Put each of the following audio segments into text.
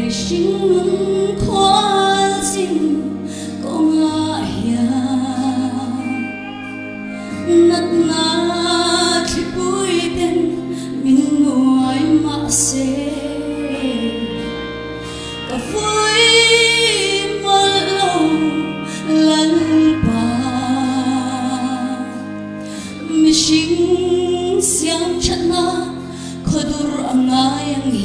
心看尽讲啊呀，那那去背边明爱马些，个灰马路蓝巴，mi心想着那可多angayang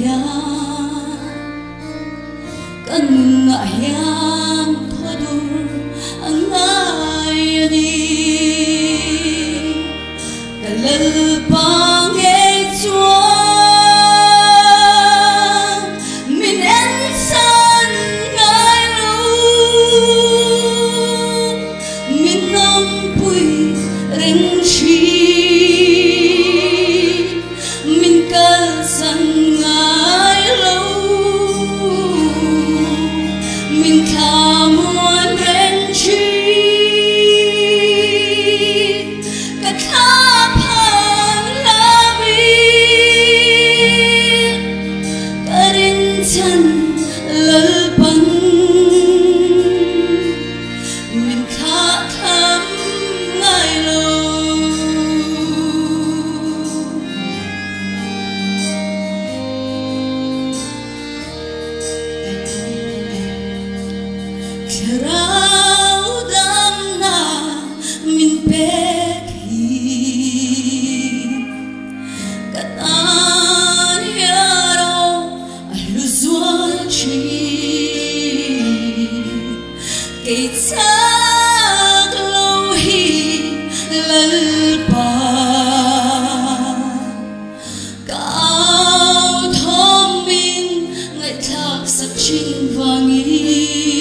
ya。Kan ayang kodur ang ayani kalalpang etuan min ensan ngaylo min nampuy ring shi min kalsan ngaylo mình thà muốn đến chi cả tháp hàng la bi cả đến chân lỡ băng mình khá thắm ngại lâu Rau dam na min pek hi katan hiaro aluzuan chi kay tag lo hi lalpa cao thom min ngay thak sak chinh vangi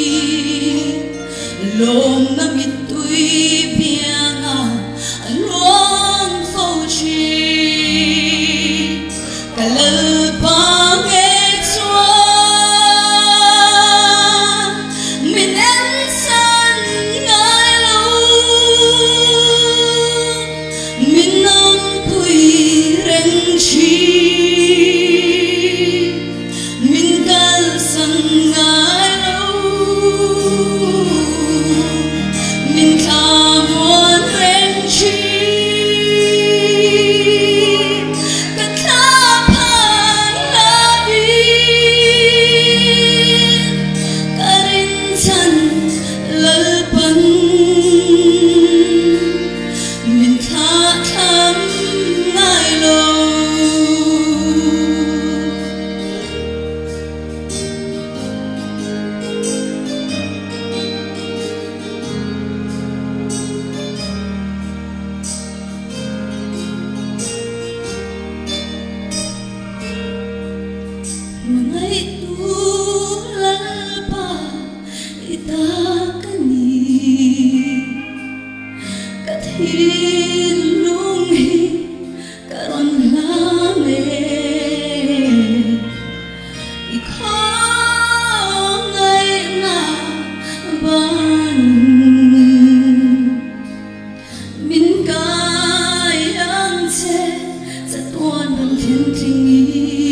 lom na mit tui pianga luang phô chi kalalpang etuan min ensan ngaylo min nampui reng chi min kalsan ngaylo mình thà muốn bên chi cả tháp hàng la bi cả đến chân lỡ băng mình thà thắm ngại lâu Mengai tu lalpa itakani kathin lunghi karon lame ikaw ngay na ban min kayang che sa tuan ng thiên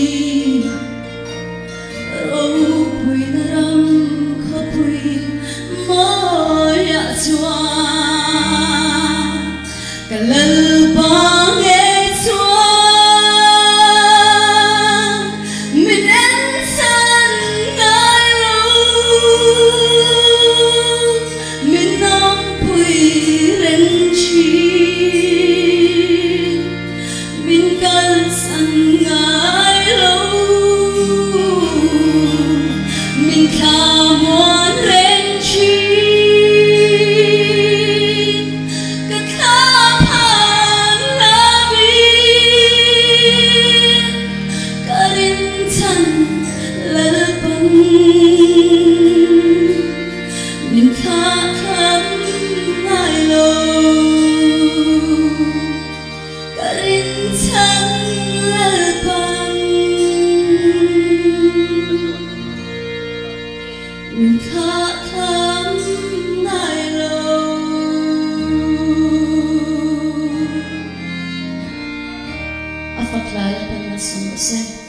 Pui na ram kha pui moya chuan kalalpang etuan min ensan ngaylo min nampui ren chi min kalsan ngaylo mình thà muốn lên chi cả tháp hàng la bi cả đến chân lỡ băng mình khá thắm ngại lâu cả đến chân lỡ băng mình khá thắm ngại lâu Afaklala pa na sa